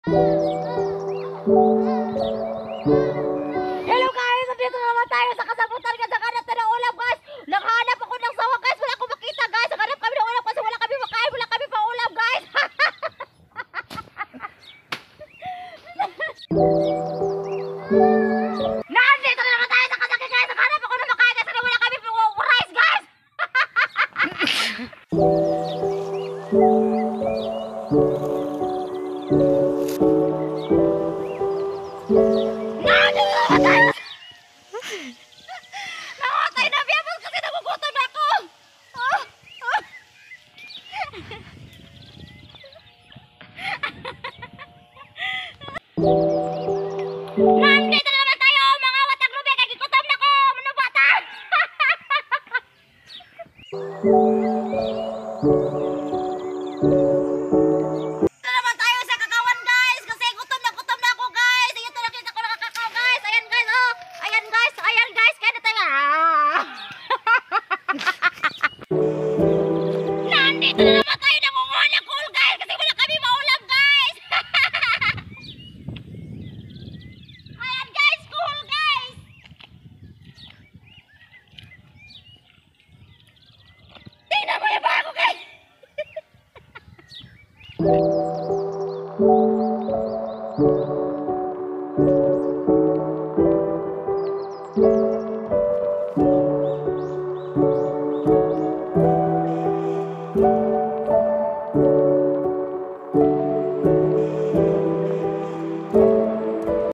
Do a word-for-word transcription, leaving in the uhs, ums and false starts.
Hello guys! Nandito na naman tayo sa kasabutan ka. Naghanap tayo ng ulam guys. Naghanap ako ng sawa guys. Wala akong makita guys. Naghanap kami ng ulam kasi wala kami makain. Wala kami pa ulam guys. Nandito na naman tayo sa kasakit guys. Naghanap ako ng makain kasi wala kami pa rice guys. Namatay na biyabas kasi nagugutom ako. Ah, ah. Nandito na naman tayo mga watang rubi. Kagigutom na ko. Manubatan. Dito naman tayo sa kakawan guys. Kasi gutom na gutom na ako guys. Ito nakita ko nakakakaw guys. Ayan guys oh. Ayan guys. Ayan guys. Kaya na tayo. Ah. Nandito na naman tayo nangunguha ng cool guys. Kasi wala kami maulam guys. Ayan guys. Cool guys. Tingnan mo yung bago guys. Thank you.